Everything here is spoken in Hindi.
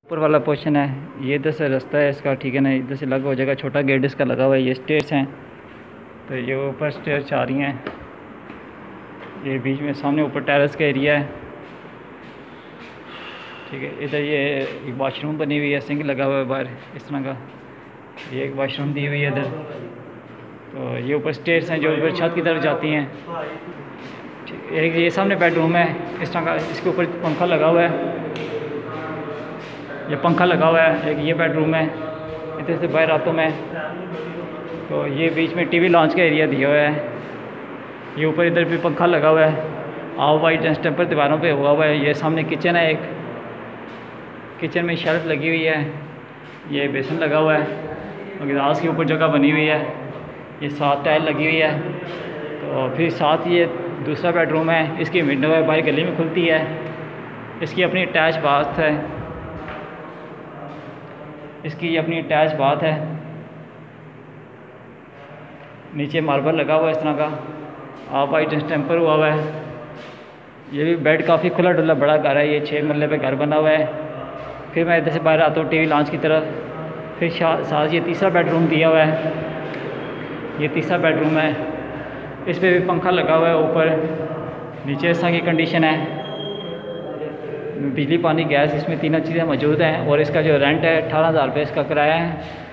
ऊपर वाला पोर्शन है ये, इधर से रास्ता है इसका, ठीक है ना, इधर से लगा हो जाएगा, छोटा गेट इसका लगा हुआ है। ये स्टेयर्स हैं, तो ये ऊपर स्टेयर्स आ रही हैं। ये बीच में सामने ऊपर टेरेस का एरिया है, ठीक है। इधर ये एक वाशरूम बनी हुई है, सिंक लगा हुआ है बाहर इस तरह का। ये एक वाशरूम दी हुई है इधर। तो ये ऊपर स्टेयर्स हैं जो ऊपर छत की तरफ जाती हैं। ठीक, एक ये सामने बेडरूम है इस तरह का, इसके ऊपर पंखा लगा हुआ है, ये पंखा लगा हुआ है। एक ये बेडरूम है, इधर से बाहर आता हूँ मैं, तो ये बीच में टीवी लॉन्च का एरिया दिया हुआ है। ये ऊपर इधर भी पंखा लगा हुआ है, ऑफ वाइट टेम्पर दीवारों पे हुआ है। ये सामने किचन है, एक किचन में शेल्फ लगी हुई है, ये बेसन लगा हुआ है, और गिलास के ऊपर जगह बनी हुई है। ये साथ टाइल लगी हुई है। तो फिर साथ ये दूसरा बेडरूम है, इसकी विंडो है, बाहर गली में खुलती है। इसकी अपनी अटैच बाथ है, इसकी अपनी अटैच बाथ है। नीचे मार्बल लगा हुआ है इस तरह का, ऑफ वाइट टेम्पर हुआ हुआ है। ये भी बेड काफ़ी खुला डुला बड़ा घर है, ये 6 मरले पे घर बना हुआ है। फिर मैं इधर से बाहर आता हूँ टीवी लॉन्च की तरफ। फिर साथ ये तीसरा बेडरूम दिया हुआ है, ये तीसरा बेडरूम है, इस पर भी पंखा लगा हुआ है ऊपर। नीचे इस तरह की कंडीशन है, बिजली पानी गैस इसमें तीनों चीज़ें मौजूद हैं। और इसका जो रेंट है 18,000 रुपये इसका किराया है।